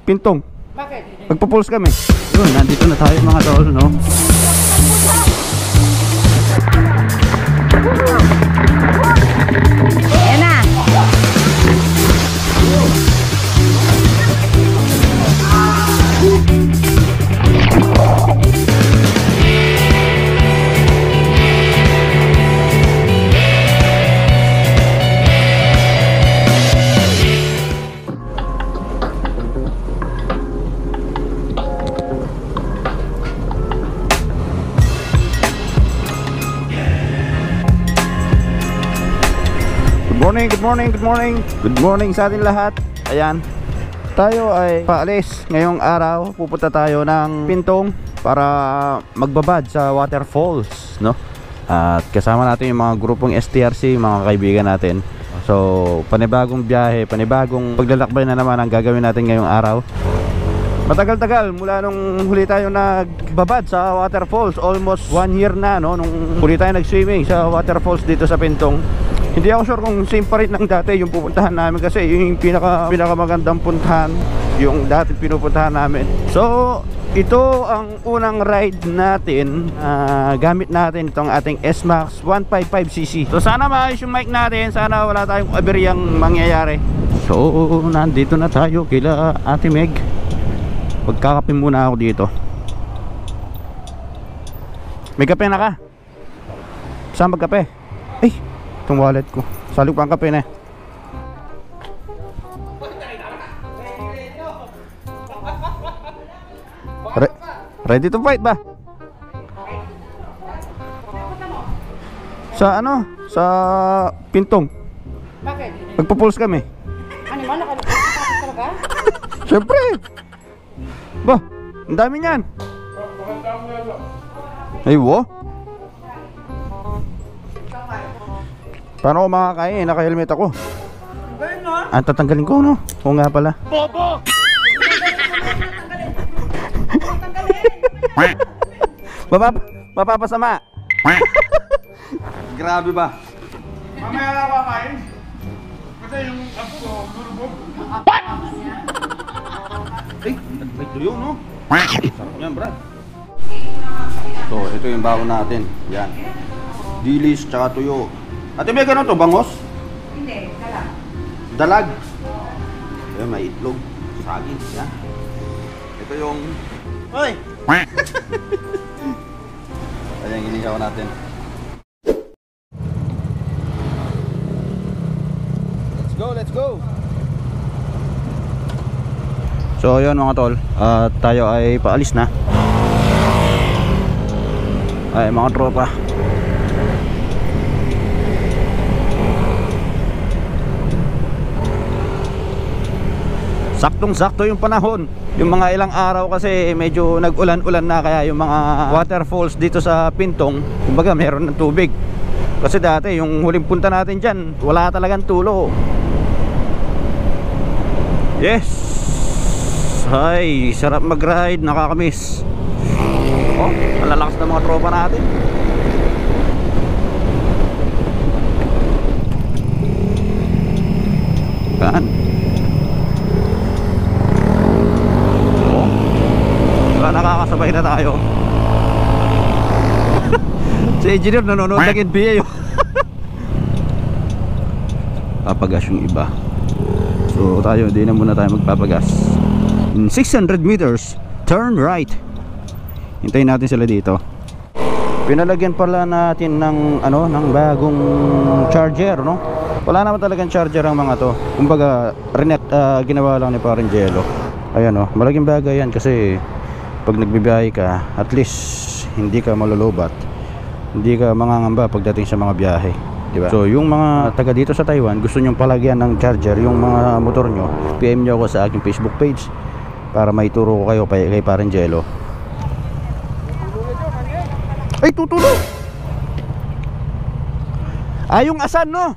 Pintong. Bakit? Magpo-pulse kami. Yun, nandito na tayo mga tol, no? Ayan na. Good morning. Good morning sa atin lahat. Ayan. Tayo ay paalis ngayong araw. Pupunta tayo ng Pintong para magbabad sa waterfalls, no? At kasama natin yung mga grupong STRC, mga kaibigan natin. So, panibagong biyahe, panibagong paglalakbay na naman ang gagawin natin ngayong araw. Matagal-tagal mula nung huli tayo nagbabad sa waterfalls. Almost 1 year na, no? Nung huli tayo nag-swimming sa waterfalls dito sa Pintong. Hindi ako sure kung same pa rin ng dati yung pupuntahan namin, kasi yung pinakamagandang puntahan yung dati pinupuntahan namin. So ito ang unang ride natin. Gamit natin itong ating S-Max 155cc. So sana maayos yung mic natin, sana wala tayong aberyang mangyayari. So nandito na tayo kila Ate Meg. Magkakape muna ako dito. May kape na ka? Saan magkape? Ay, itong wallet ko. Salo pa ang kape na. Ready to fight ba? Sa ano? Sa Pintong. Bakit? Magpo-pulse kami. Ano man, nakapasok talaga? Siyempre. Ba, ang dami niyan. Ay, wo. Paano ako makakain? Naka-helmet ako. Ang tatanggalin ko, no? Oo nga pala. Bobo! Mapapasama. Grabe ba? Mamaya na kakain. Kasi yung apo ko, lulubog. Ay, may tuyo, no? Sarap yan, brad. So, ito yung baon natin. Yan. Dilis, tsaka tuyo. Ate, may ganun to, bangos? Hindi, dalag. Dalag. Ayun, may itlog. Saging, yan. Ito yung... Hoy! Ayan, ginigaw natin. Let's go! So, yun mga tol. Tayo ay paalis na. Ay, mga tropa. Saktong-sakto yung panahon. Yung mga ilang araw kasi medyo nag-ulan-ulan na, kaya yung mga waterfalls dito sa Pintong, kumbaga meron ng tubig. Kasi dati yung huling punta natin dyan, wala talagang tulo. Yes! Ay, sarap mag-ride, nakakamiss. Oh, ang lalakas ng mga tropa natin. Saan? Nakakasabay na tayo. Si engineer nanonood ng NBA. Papagas yung iba. So tayo, di na muna tayo magpapagas. In 600 meters, turn right. Hintayin natin sila dito. Pinalagyan pala natin ng ano, ng bagong charger, no? Wala naman talagang charger ang mga to. Kumbaga, ginawa lang ni Parangelo. Ayan, oh, malaking bagay yan kasi pag nagbibiyahe ka, at least hindi ka malulubat, hindi ka mangangamba pagdating sa mga biyahe, di ba? So yung mga taga dito sa Taiwan, gusto nyong palagyan ng charger yung mga motor nyo, PM nyo ako sa aking Facebook page para maituro ko kayo kay Parangelo. Ay, tutulo! Ay, yung asan, no?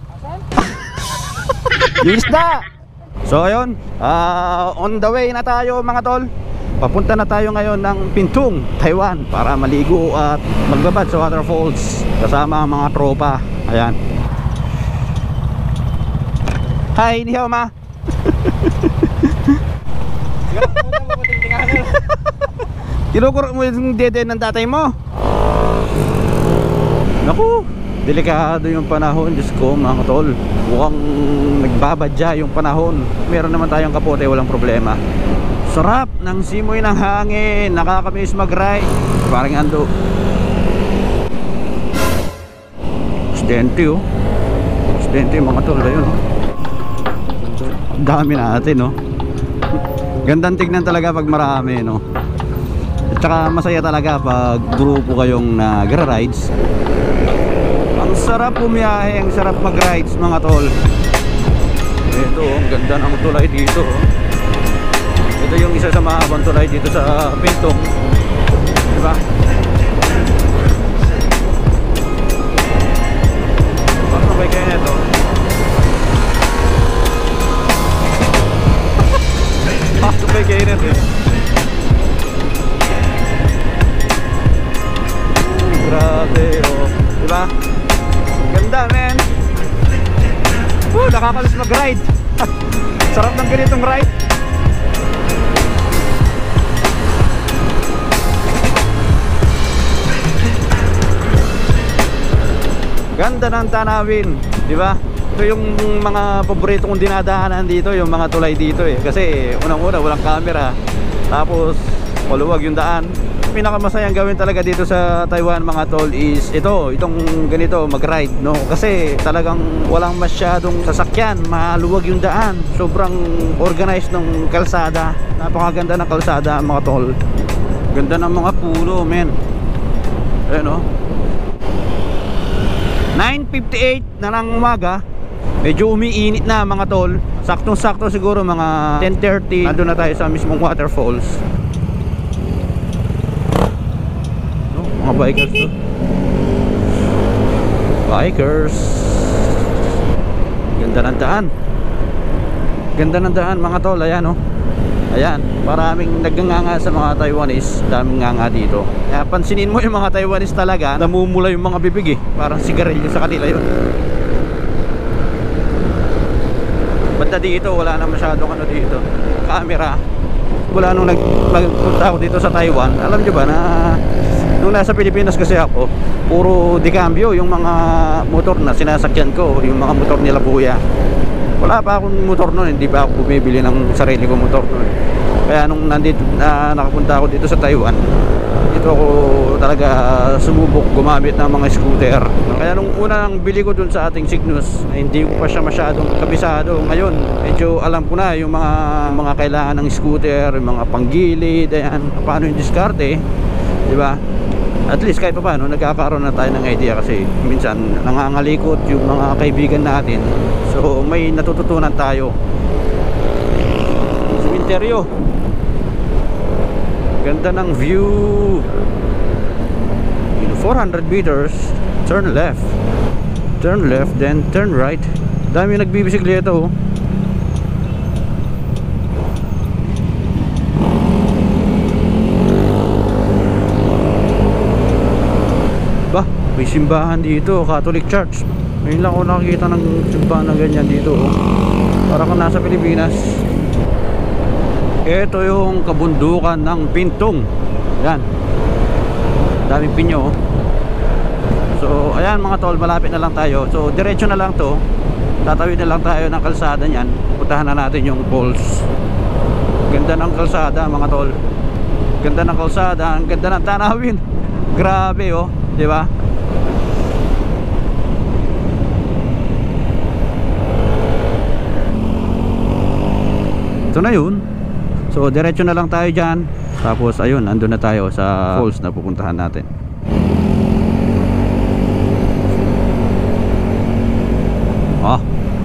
Yung isda! So ayun, on the way na tayo mga tol. Papunta na tayo ngayon ng Pintong, Taiwan, para maligo at magbabad sa waterfalls kasama ang mga tropa. Ayan. Hi, ni hao ma. Kinukurot mo yung dede ng tatay mo. Naku, delikado yung panahon. Diyos ko mga tol, mukhang nagbabadya yung panahon. Meron naman tayong kapote, walang problema. Sarap ng simoy ng hangin, nakakamiss mag-ride. Parang ando Stente oh. Stente mga tol, ayun oh. Dami natin oh. Gandang tignan talaga pag marami no. At saka masaya talaga pag grupo kayong nagra-rides. Ang sarap bumiyahe, ang sarap mag-rides mga tol. Ito oh, ang ganda ng tulay dito oh. Ito yung isa sa mahabang tulay dito sa Pintong. Diba? Paano ba kayo nito? Paano ba kayo nito? Grabe oh. Diba? Ganda men. Nakakalis mag-ride. Sarap ng ganitong ride. Ganda ng tanawin, di ba? Ito yung mga paborito kong dinadaanan dito, yung mga tulay dito eh. Kasi unang-una walang camera, tapos maluwag yung daan. Pinakamasayang gawin talaga dito sa Taiwan mga tol is itong ganito mag-ride no, kasi talagang walang masyadong sasakyan, maluwag yung daan, sobrang organized ng kalsada, napakaganda ng kalsada mga tol, ganda ng mga puno men. Ayan o, 9:58 na ng umaga, medyo umiinit na mga tol, saktong sakto siguro mga 10:30 nandun na tayo sa mismong waterfalls. Mga bikers to. Bikers. Ganda ng daan. Ganda ng daan mga tol. Ayan oh. Ayan. Maraming nagnganga sa mga Taiwanese. Daming nganga dito. Kaya pansinin mo yung mga Taiwanese talaga, namumula yung mga bibig eh. Parang sigarilyo sa kanila yun. Banda dito wala na masyadong ano dito, camera. Wala nung nagpunta ako dito sa Taiwan. Alam nyo ba na nung nasa Pilipinas kasi ako, puro decambio yung mga motor na sinasakyan ko, yung mga motor nila kuya. Wala pa akong motor noon, hindi pa ako bumibili ng sarili kong motor noon. Kaya nung nakapunta ako dito sa Taiwan, dito ako talaga sumubok gumamit ng mga scooter. Kaya nung unang bili ko dun sa ating Cygnus, hindi ko pa siya masyadong kabisado. Ngayon, medyo alam ko na yung mga kailangan ng scooter, yung mga panggilid, ayan, paano yung diskarte, di ba? At least kahit pa paano nagkakaroon na tayo ng idea kasi minsan nangangalikot yung mga kaibigan natin. So may natututunan tayo. Cementerio. Ganda ng view. 400 meters, turn left. Turn left, then turn right. Dami nagbibisikleta oh. May simbahan dito, Catholic Church. Ngayon lang ako nakakita ng simbahan na ganyan dito oh. Para kang nasa Pilipinas. Ito yung kabundukan ng Pintong. Yan, daming pinyo oh. So ayan mga tol, malapit na lang tayo. So diretso na lang to. Tatawid na lang tayo ng kalsada niyan. Puntahan na natin yung falls. Ganda ng kalsada mga tol. Ganda ng kalsada, ang ganda ng tanawin. Grabe oh, di ba? Ito na yun. So diretso na lang tayo dyan. Tapos ayun, andun na tayo sa falls na pupuntahan natin. Ah,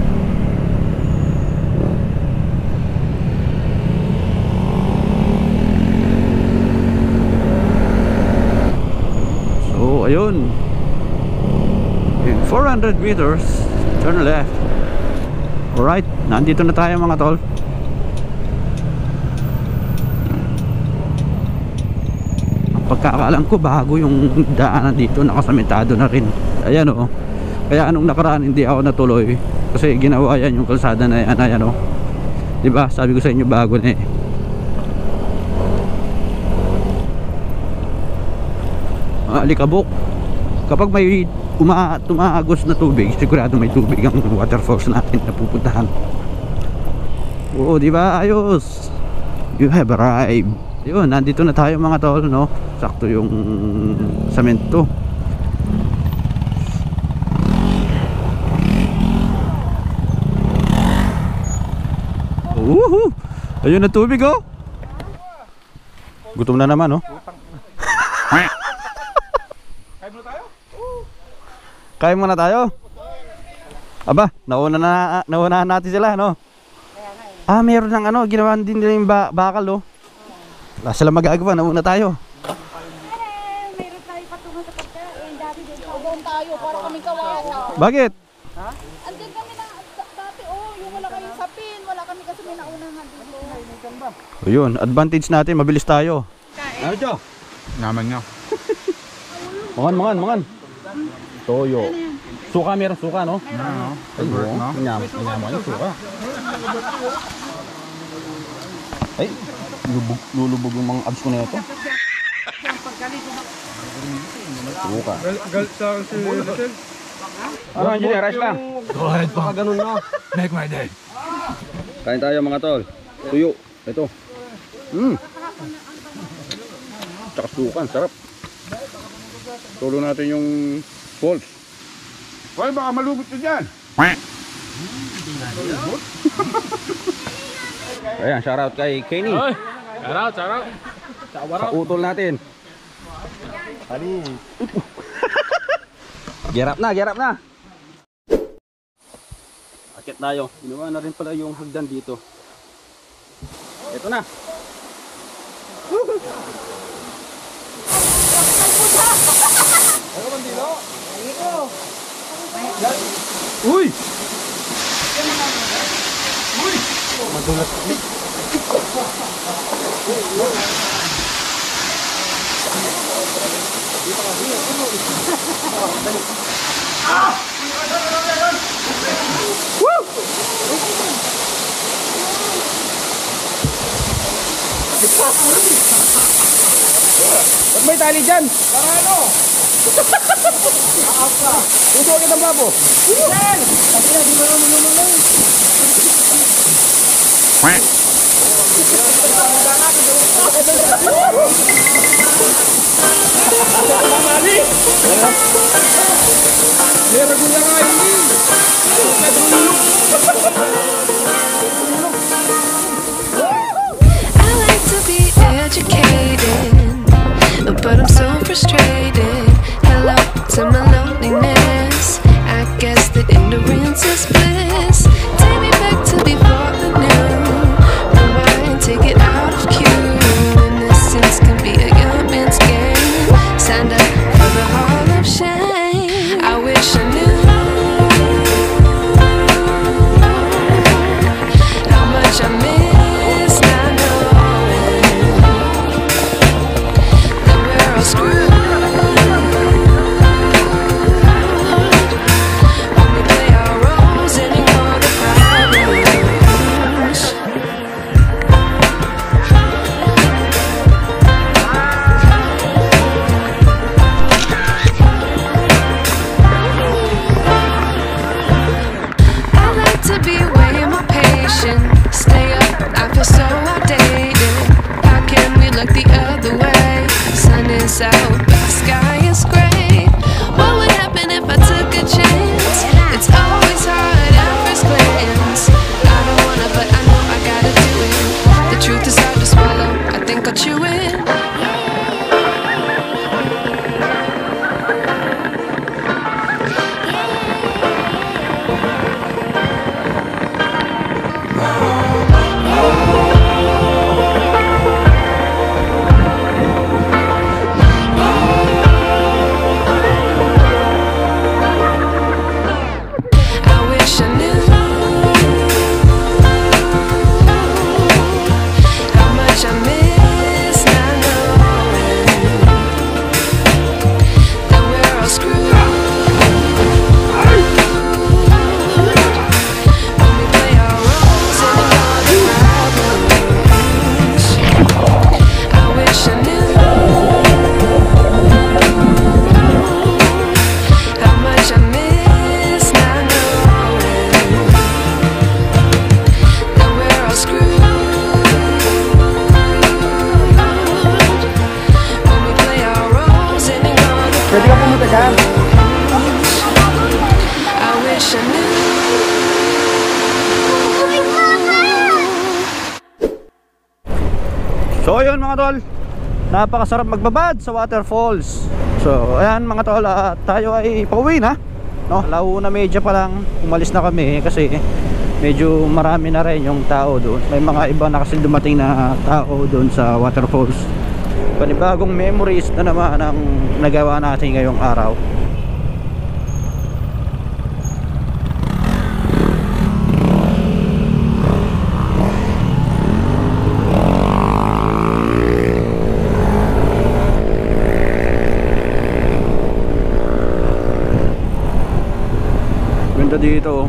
so ayun, in 400 meters turn left. Alright, nandito na tayo mga tol. Pagkakaalam ko bago yung daanan dito, nakasamentado na rin. Ayan o. Kaya anong nakaraan hindi ako natuloy kasi ginawa yan yung kalsada na yan. Ayan o, diba sabi ko sa inyo bago na eh. alikabok. Kapag may tumagos na tubig, sigurado may tubig ang waterfalls natin na pupuntahan. Oo, di ba? Ayos. You have arrived. Yun, nandito na tayo mga tol, no? Sakto yung semento. Woohoo! Ayun na tubig, oh. Gutom na naman, oh. Kain muna tayo. Aba, naunahan natin sila, no? Ah, meron ng ano, ginawa din nila yung bakal, oh. Wala sila magagawa, nauna tayo. Meron tayo patungo sa pagkain. Dati din doon tayo para kaming kawasa. Bakit? Andyan kami na dati yung wala kayong sapin. Wala kami kasi may naunahan dito. Ayun, advantage natin, mabilis tayo. Ano ito? Naman niya. Mangan. Toyo. Suka, meron suka, no? Favorite, no? Manyaman yung suka. Ay, lulubog yung mga abs ko na ito. Suka. Galit sa akin si Rachel. Ano, engineer, rice lang. Go ahead pa. Ganun na. Make my day. Kain tayo mga tol. Tuyo. Ito. Tsaka suka, sarap. Tulo natin yung falls. Hoy, baka malubot ka dyan. Ayan, shoutout kay Kenny. Shout out. Sa utol natin. Gerap na. Akit tayo. Ginawa na rin pala yung hagdan dito. Ito na. Uy! Madulas. Ba't may tali dyan? Para ano? Puso agad ang babo. Yan! Tapos di ba naman I like to be educated, but I'm so frustrated. Hello to my loneliness. I guess that ignorance is bliss. Take me back to before the new. Rewind, take it out of cue. Innocence can be a young man's game. Signed up for the hall of shame. I wish I knew how much I miss. So ayun mga tol, napakasarap magbabad sa waterfalls. So ayan mga tol, tayo ay pauwi na, no? Alauna medya pa lang umalis na kami kasi medyo marami na rin yung tao doon. May mga iba na kasi dumating na tao doon sa waterfalls. Panibagong memories na naman ang nagawa natin ngayong araw. Ganda dito.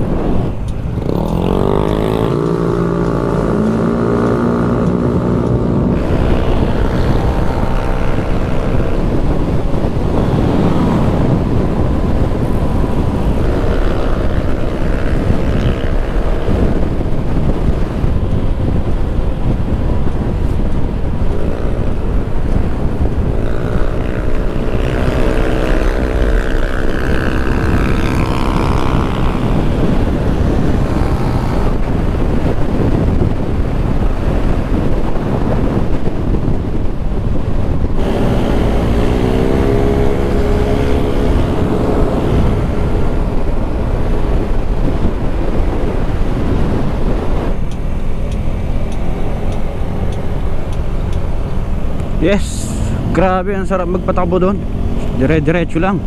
Yes, grabe ang sarap magpatakbo doon. Dire-diretso lang.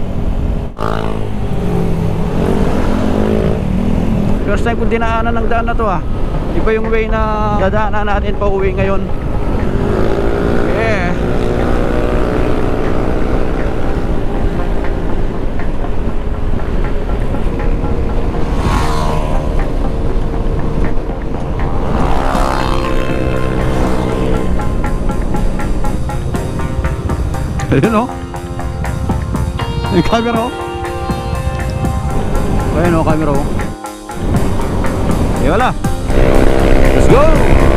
First time kong dinaanan ng daan na to Iba yung way na dadaanan natin pa uwi ngayon. Yeah. Ayun yung camera ayun camera wala, let's go.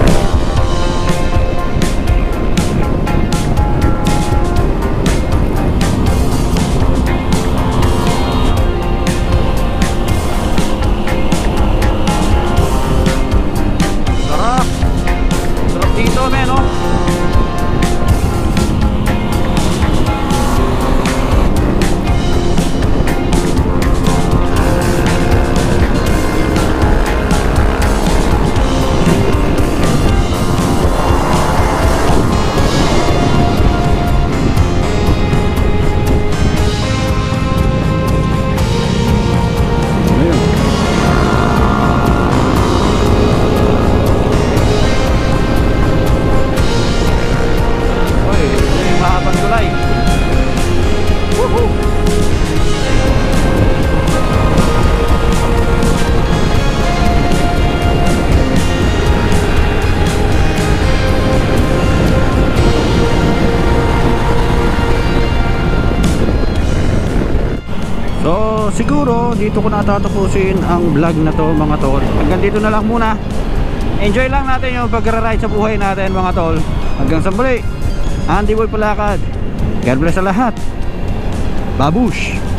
Sarap dito men siguro dito ko natatapusin ang vlog na to mga tol. Hanggang dito na lang muna. Enjoy lang natin yung pag-ride sa buhay natin mga tol. Hanggang sa muli, Andy Boy Palakad. God bless sa lahat. Babush.